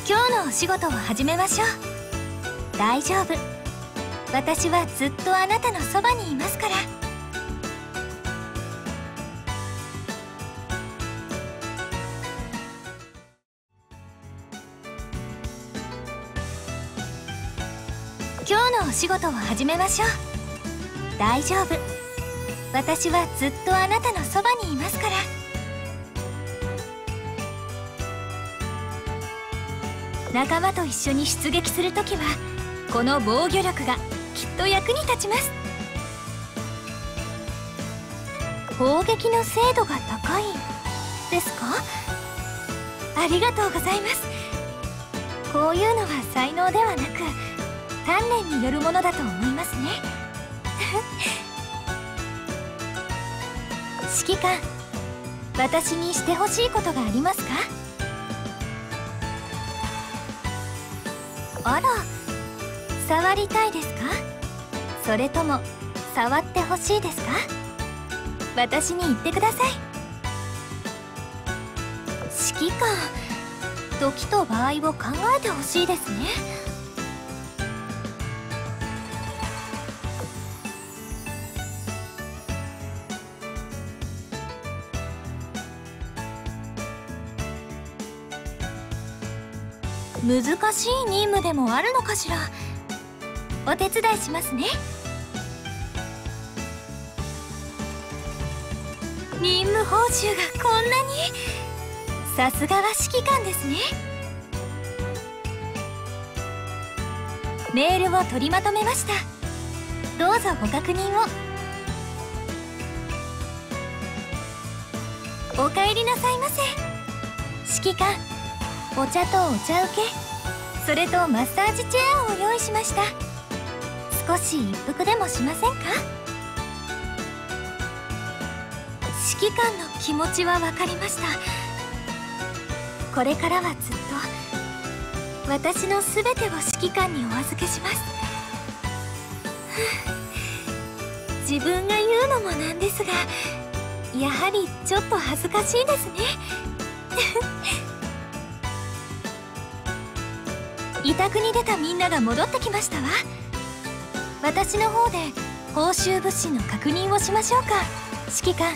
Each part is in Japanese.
今日のお仕事を始めましょう。大丈夫。私はずっとあなたのそばにいますから。今日のお仕事を始めましょう。大丈夫。私はずっとあなたのそばにいますから。仲間と一緒に出撃するときはこの防御力がきっと役に立ちます。砲撃の精度が高いですか？ありがとうございます。こういうのは才能ではなく鍛錬によるものだと思いますね。指揮官、私にしてほしいことがありますか？あら、触りたいですか？それとも触ってほしいですか？私に言ってください。指揮官、時と場合を考えてほしいですね。難しい任務でもあるのかしら。お手伝いしますね。任務報酬がこんなに。さすがは指揮官ですね。メールを取りまとめました。どうぞご確認を。お帰りなさいませ。指揮官、お茶とお茶受け、それとマッサージチェアを用意しました。少し一服でもしませんか？指揮官の気持ちは分かりました。これからはずっと私の全てを指揮官にお預けします。自分が言うのもなんですが、やはりちょっと恥ずかしいですね。委託に出たみんなが戻ってきましたわ。私の方で報酬物資の確認をしましょうか、指揮官。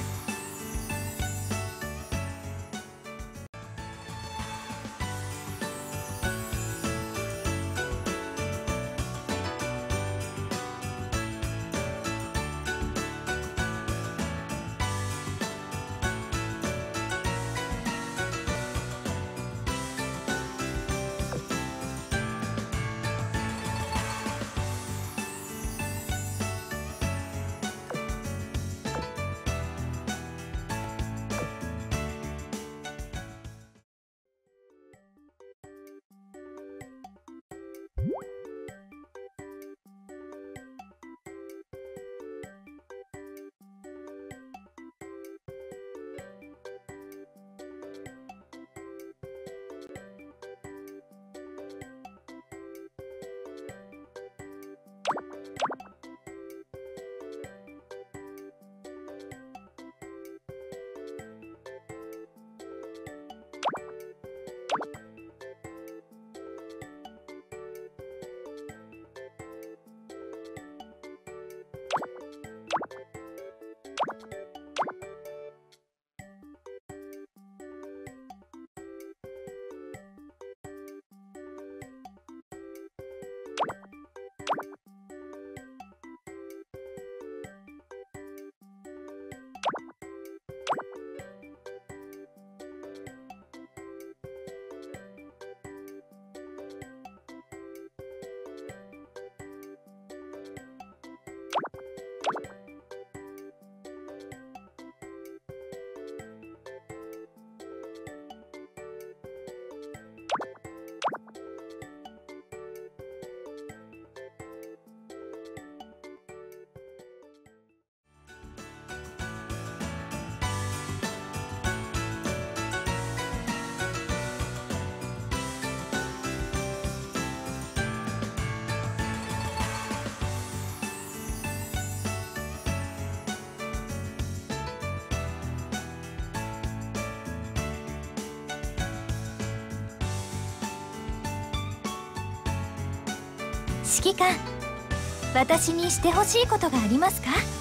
指揮官、私にしてほしいことがありますか？